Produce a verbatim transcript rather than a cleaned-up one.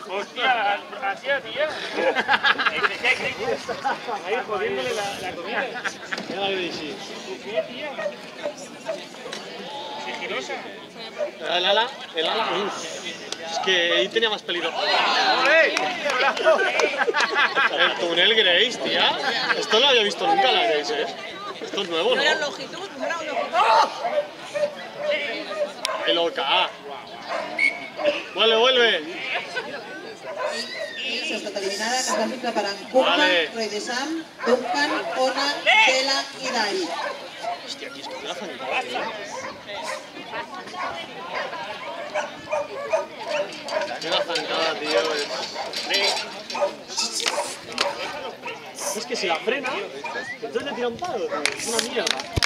Hostia, así a tía. Ahí jodiéndole la, la comida. Mira que dice. ¿Qué, tía? Sigilosa. El ala, el ala, uf. Es que ahí tenía más peligro. El túnel Grace, tía. Esto no lo había visto nunca la Grace, ¿eh? Esto es nuevo, ¿no? No era longitud, no era longitud. ¡Qué loca! ¡Vuelve, vuelve! Ya está eliminada, la clasifica para Kuman, Vale. Roy de Sam, Duncan, Ona, Tela y Dai. Hostia, aquí es que una zancada, tío. Una zancada, tío. Es que si la frena, entonces le tira un palo, tío. Es una mierda.